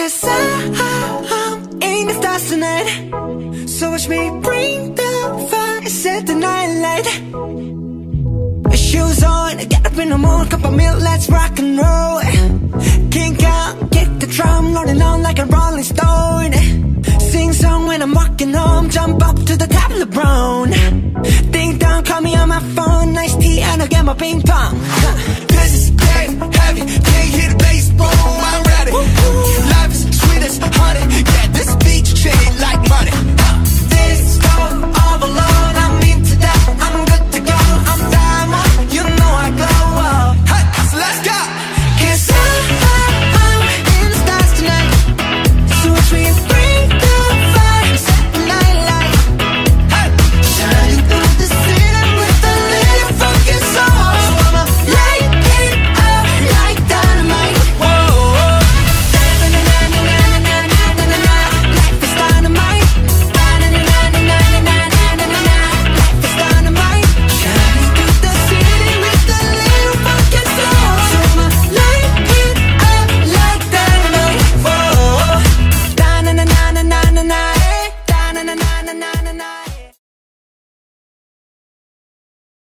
Cause I'm in the stars tonight. So watch me bring the fire, set the night light. Shoes on, get up in the morning, cup of milk, let's rock and roll. Kink out, kick the drum, rolling on like a rolling stone. Sing song when I'm walking home, jump up to the top of the brown. Ding dong, call me on my phone, nice tea and I'll get my ping pong. This is getting heavy, can't hear the bass boom.